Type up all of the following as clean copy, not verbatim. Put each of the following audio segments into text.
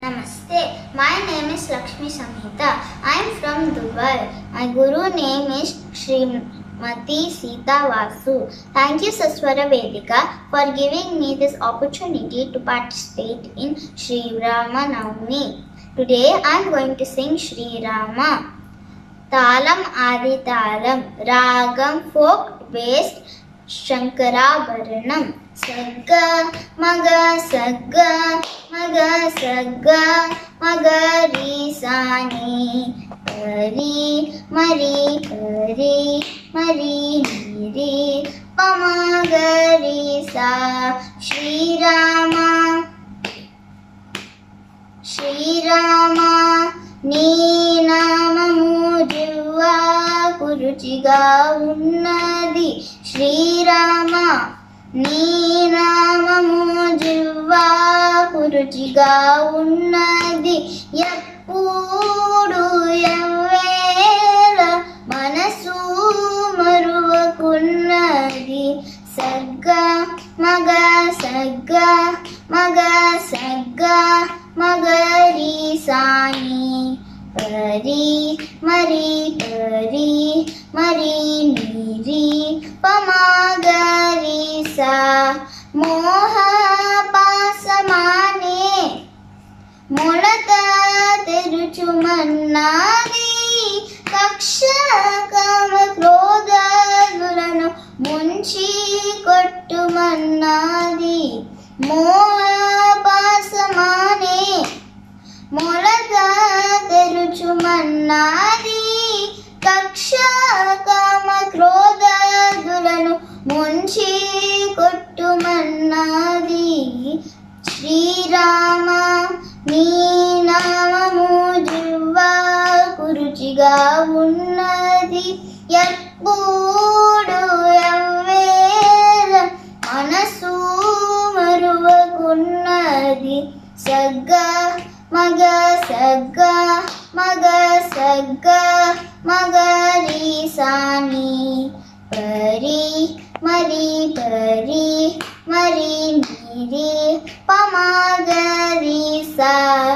Namaste. My name is Lakshmi Samhita. I am from Dubai. My guru name is Srimati Sita Vasu. Thank you Saswara Vedika for giving me this opportunity to participate in Sri Rama Navami. Today I am going to sing Sri Rama. Talam Adi Talam, Ragam folk based Shankarabharanam. Sagga, maga, sagga, maga, sagga, maga, ri, sani, pari, mari, pari, mari, niri, pamaga, ri, sa. Shri Rama, Shri Rama, నీ నామము జివ్వా కురుచిగా ఉన్నది. శ్రీరామ నీ నామము జివ్వా కురుచిగా ఉన్నది. ఎప్పుడు ఎవ్వేళ మనసు మరువకున్నది. సగ్గ మగ సగ్గ మగ సగ్గ మగరి సాని పరి మరి పరి మరి నిరి పమగరి సా. మోహ పాసమానే మొలక తెరుచుమన్నాది. కక్ష కామ క్రోధములను ముంచి కొట్టుమన్నాది. మోహ పాసమానే మొలక తెరుచుమన్నాది. కక్ష కామ క్రోధములను ముంచి కొట్టుమన్నది. శ్రీరామ నీ నామము జివ్వా కురుచిగా ఉన్నది. ఎప్పుడు ఎవ్వేళ మనసు మరువకున్నది. సగ్గ మగ సగ్గ మగ సగ్గ మగరి సాని పరి మరి పరి మరి నిరి పమగరి సా.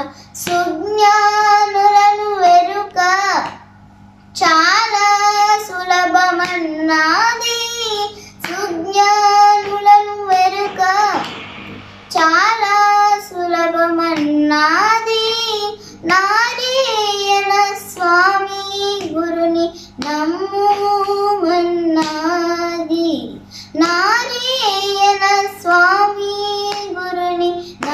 సుజ్ఞానులను వెరుక చాలా సులభమన్నది. సుజ్ఞానులను వెరుక చాలా సులభమన్నది. నారాయణ స్వామి గురుని నమ్ముమన్నది. నారాయణ స్వామి గురుని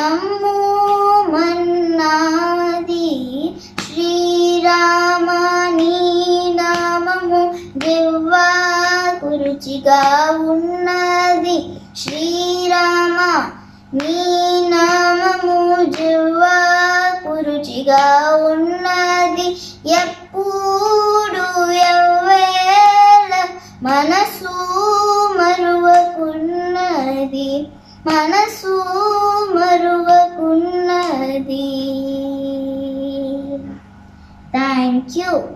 నమ్ముమన్నది. శ్రీరామ నీ నామము జివ్వా కురుచిగా ఉన్నది. శ్రీరామ నీ నామము జివ్వా కురుచిగా ఉన్నది. ఎప్పుడు ఎవ్వేళ మనసు మరువకున్నది. మనసు మరువకున్నది. Thank you.